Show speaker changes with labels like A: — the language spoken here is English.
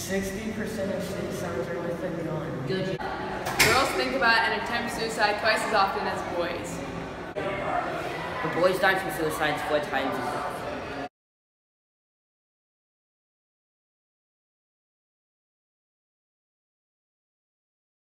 A: 60% of suicides are with a gun.
B: Good.
C: Girls think about and attempt suicide twice as often as boys.
B: The boys die from suicides 4 times